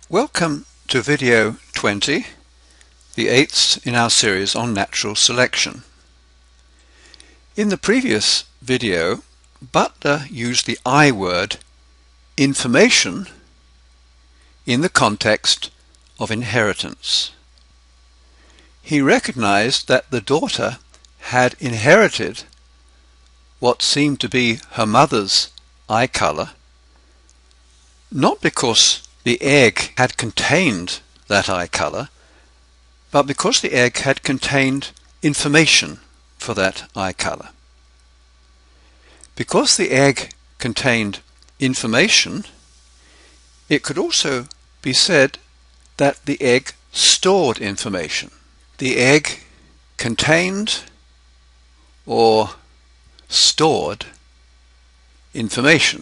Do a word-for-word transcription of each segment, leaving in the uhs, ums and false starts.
Welcome to video twenty, the eighth in our series on natural selection. In the previous video, Butler used the I word, information, in the context of inheritance. He recognized that the daughter had inherited what seemed to be her mother's eye color, not because the egg had contained that eye color, but because the egg had contained information for that eye color. Because the egg contained information, it could also be said that the egg stored information. The egg contained or stored information.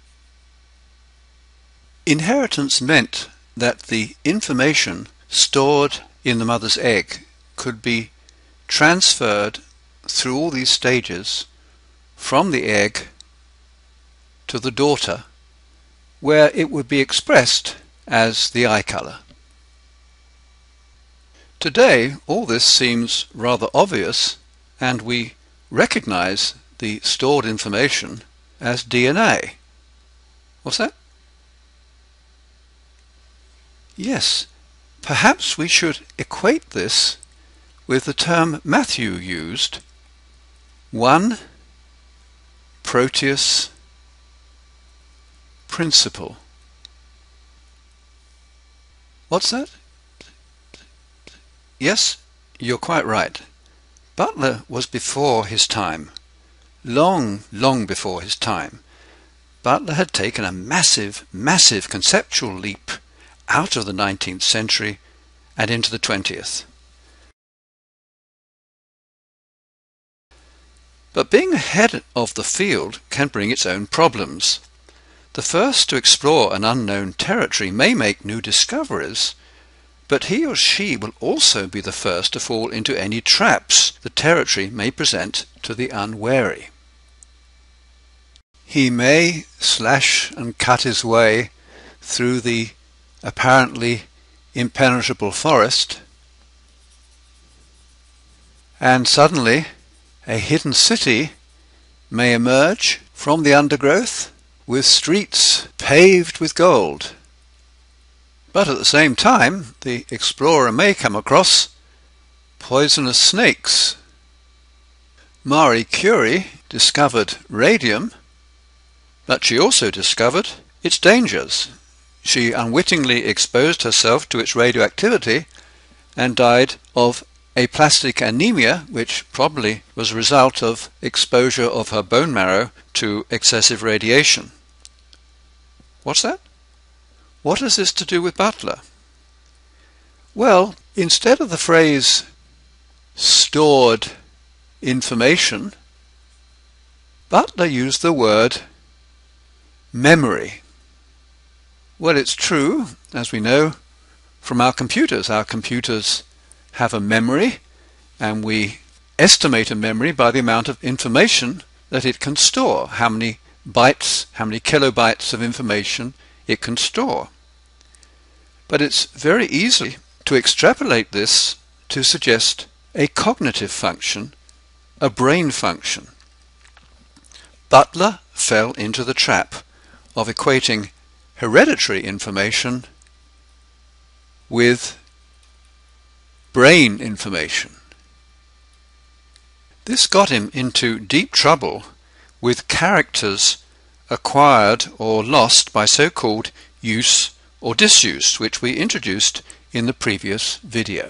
Inheritance meant that the information stored in the mother's egg could be transferred through all these stages from the egg to the daughter, where it would be expressed as the eye color. Today, all this seems rather obvious, and we recognize the stored information as D N A. What's that? Yes, perhaps we should equate this with the term Matthew used, one Proteus principle. What's that? Yes, you're quite right. Butler was before his time, long, long before his time. Butler had taken a massive, massive conceptual leap out of the nineteenth century and into the twentieth. But being ahead of the field can bring its own problems. The first to explore an unknown territory may make new discoveries, but he or she will also be the first to fall into any traps the territory may present to the unwary. He may slash and cut his way through the apparently impenetrable forest, and suddenly a hidden city may emerge from the undergrowth with streets paved with gold. But at the same time, the explorer may come across poisonous snakes. Marie Curie discovered radium, but she also discovered its dangers. She unwittingly exposed herself to its radioactivity and died of aplastic anemia, which probably was a result of exposure of her bone marrow to excessive radiation. What's that? What has this to do with Butler? Well, instead of the phrase stored information, Butler used the word memory. Well, it's true, as we know from our computers. Our computers have a memory, and we estimate a memory by the amount of information that it can store, how many bytes, how many kilobytes of information it can store. But it's very easy to extrapolate this to suggest a cognitive function, a brain function. Butler fell into the trap of equating hereditary information with brain information. This got him into deep trouble with characters acquired or lost by so-called use or disuse, which we introduced in the previous video.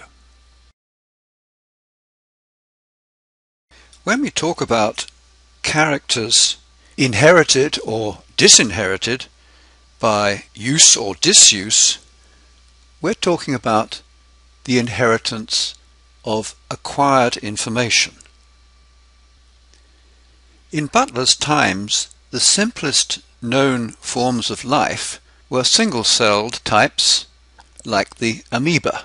When we talk about characters inherited or disinherited by use or disuse, we're talking about the inheritance of acquired information. In Butler's times, the simplest known forms of life were single-celled types like the amoeba,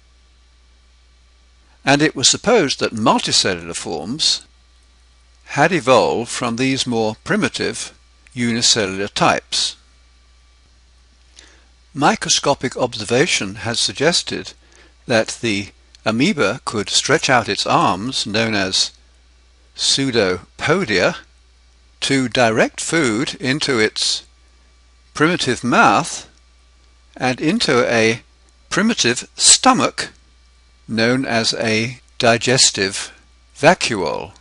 and it was supposed that multicellular forms had evolved from these more primitive unicellular types. Microscopic observation has suggested that the amoeba could stretch out its arms, known as pseudopodia, to direct food into its primitive mouth and into a primitive stomach known as a digestive vacuole.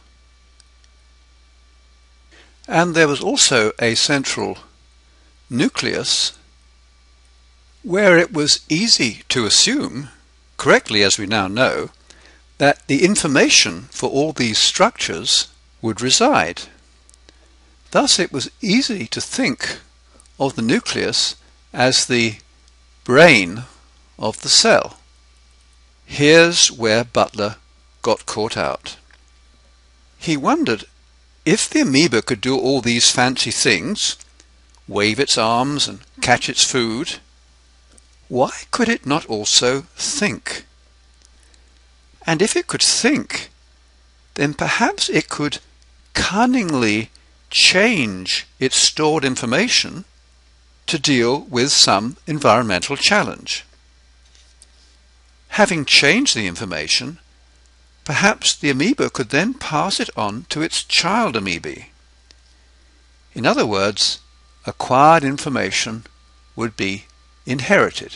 And there was also a central nucleus where it was easy to assume, correctly as we now know, that the information for all these structures would reside. Thus it was easy to think of the nucleus as the brain of the cell. Here's where Butler got caught out. He wondered if the amoeba could do all these fancy things, wave its arms and catch its food, why could it not also think? And if it could think, then perhaps it could cunningly change its stored information to deal with some environmental challenge. Having changed the information, perhaps the amoeba could then pass it on to its child amoebae. In other words, acquired information would be inherited.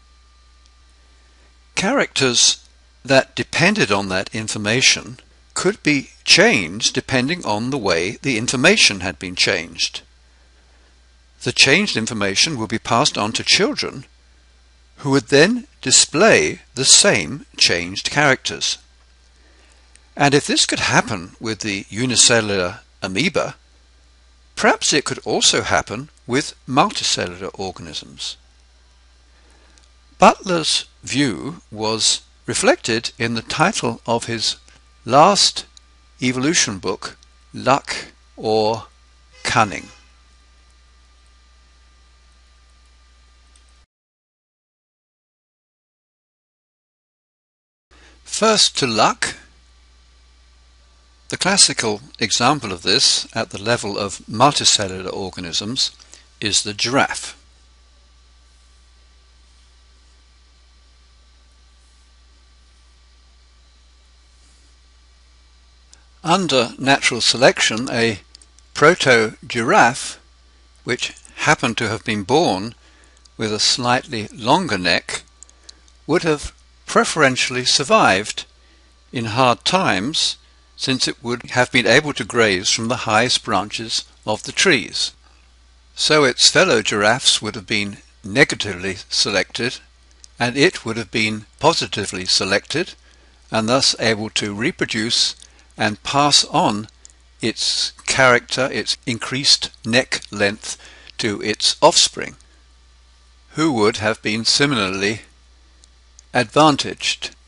Characters that depended on that information could be changed depending on the way the information had been changed. The changed information would be passed on to children who would then display the same changed characters. And if this could happen with the unicellular amoeba, perhaps it could also happen with multicellular organisms. Butler's view was reflected in the title of his last evolution book, Luck or Cunning. First to luck. The classical example of this at the level of multicellular organisms is the giraffe. Under natural selection, a proto-giraffe, which happened to have been born with a slightly longer neck, would have preferentially survived in hard times, since it would have been able to graze from the highest branches of the trees. So its fellow giraffes would have been negatively selected, and it would have been positively selected, and thus able to reproduce and pass on its character, its increased neck length, to its offspring, who would have been similarly advantaged.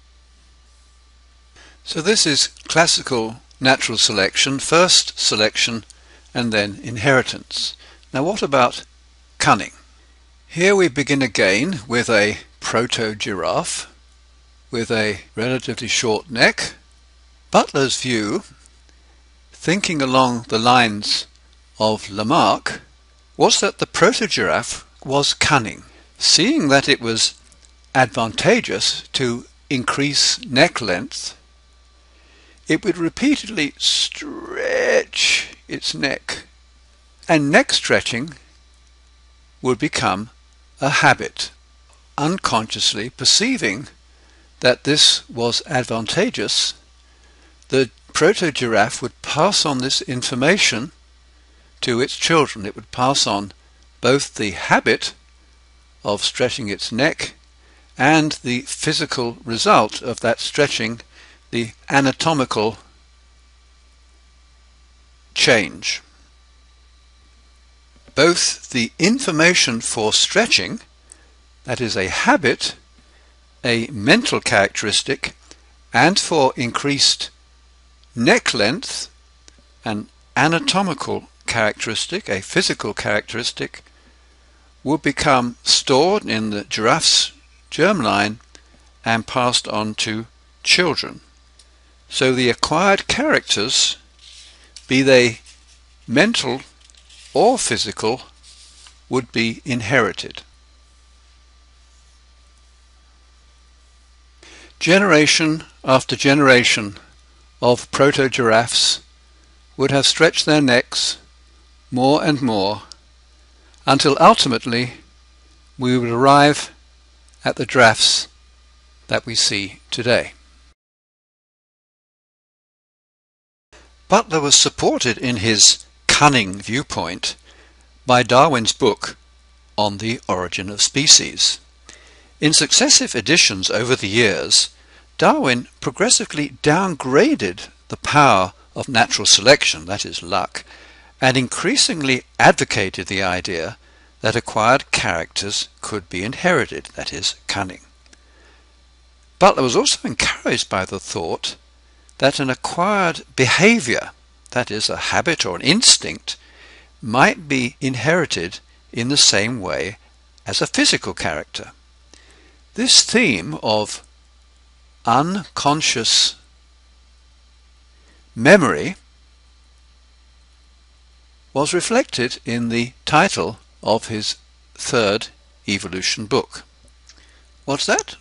So this is classical natural selection, first selection and then inheritance. Now what about cunning? Here we begin again with a proto-giraffe with a relatively short neck. Butler's view, thinking along the lines of Lamarck, was that the proto-giraffe was cunning. Seeing that it was advantageous to increase neck length, it would repeatedly stretch its neck, and neck stretching would become a habit, unconsciously perceiving that this was advantageous. The proto-giraffe would pass on this information to its children. It would pass on both the habit of stretching its neck and the physical result of that stretching, the anatomical change. Both the information for stretching, that is a habit, a mental characteristic, and for increased neck length, an anatomical characteristic, a physical characteristic, would become stored in the giraffe's germline and passed on to children. So the acquired characters, be they mental or physical, would be inherited. Generation after generation of proto-giraffes would have stretched their necks more and more until ultimately we would arrive at the giraffes that we see today. Butler was supported in his cunning viewpoint by Darwin's book on the origin of species. In successive editions over the years, Darwin progressively downgraded the power of natural selection, that is luck, and increasingly advocated the idea that acquired characters could be inherited, that is, cunning. Butler was also encouraged by the thought that an acquired behavior, that is, a habit or an instinct, might be inherited in the same way as a physical character. This theme of unconscious memory was reflected in the title of his third evolution book. What's that?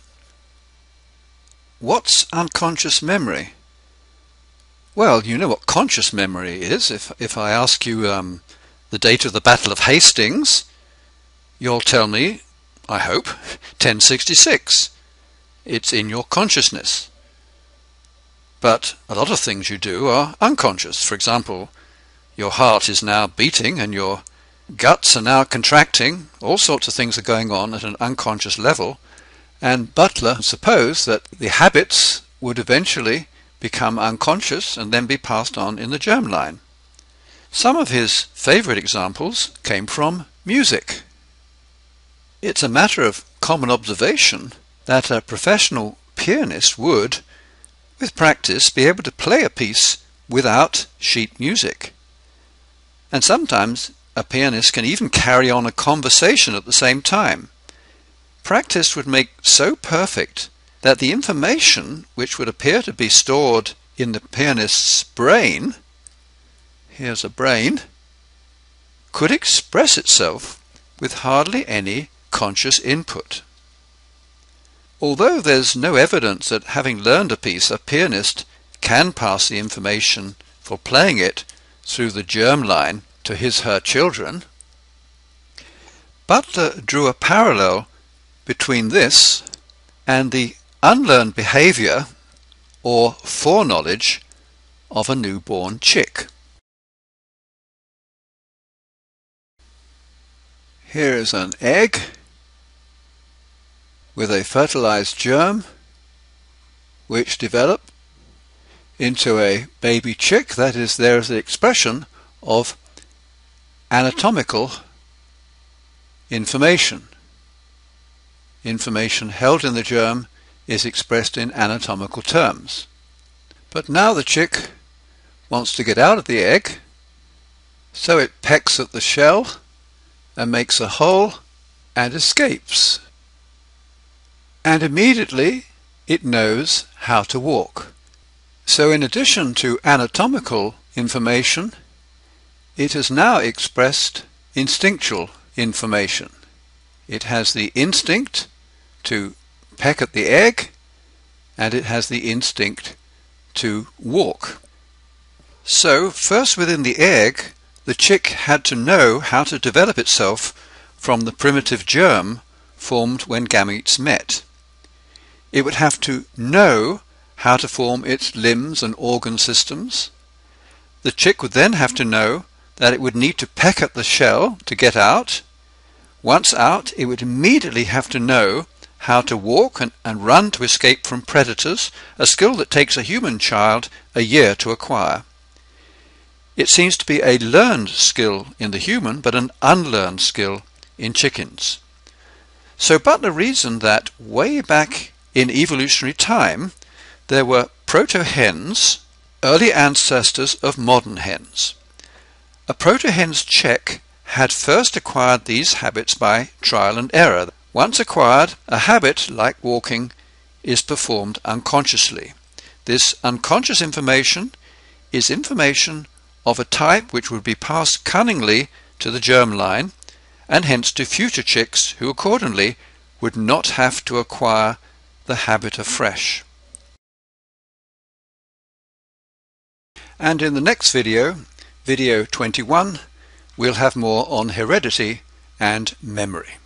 What's unconscious memory? Well, you know what conscious memory is. If, if I ask you um, the date of the Battle of Hastings, you'll tell me, I hope, ten sixty-six. It's in your consciousness. But a lot of things you do are unconscious. For example, your heart is now beating and your guts are now contracting. All sorts of things are going on at an unconscious level. And Butler supposed that the habits would eventually become unconscious and then be passed on in the germline. Some of his favorite examples came from music. It's a matter of common observation that a professional pianist would, with practice, be able to play a piece without sheet music. And sometimes a pianist can even carry on a conversation at the same time. Practice would make so perfect that the information which would appear to be stored in the pianist's brain, here's a brain, could express itself with hardly any conscious input. Although there's no evidence that having learned a piece, a pianist can pass the information for playing it through the germline to his/her children, Butler drew a parallel between this and the unlearned behavior or foreknowledge of a newborn chick. Here is an egg with a fertilized germ which develop into a baby chick. That is, there is the expression of anatomical information. Information held in the germ is expressed in anatomical terms. But now the chick wants to get out of the egg, so it pecks at the shell and makes a hole and escapes. And immediately it knows how to walk. So in addition to anatomical information, it has now expressed instinctual information. It has the instinct to peck at the egg, and it has the instinct to walk. So first within the egg, the chick had to know how to develop itself from the primitive germ formed when gametes met. It would have to know how to form its limbs and organ systems. The chick would then have to know that it would need to peck at the shell to get out. Once out, it would immediately have to know how to walk and, and run to escape from predators, a skill that takes a human child a year to acquire. It seems to be a learned skill in the human, but an unlearned skill in chickens. So Butler reasoned that way back in evolutionary time, there were proto-hens, early ancestors of modern hens. A proto-hen's chick had first acquired these habits by trial and error. Once acquired, a habit, like walking, is performed unconsciously. This unconscious information is information of a type which would be passed cunningly to the germline, and hence to future chicks who accordingly would not have to acquire the habit afresh. And in the next video, video twenty-one, we'll have more on heredity and memory.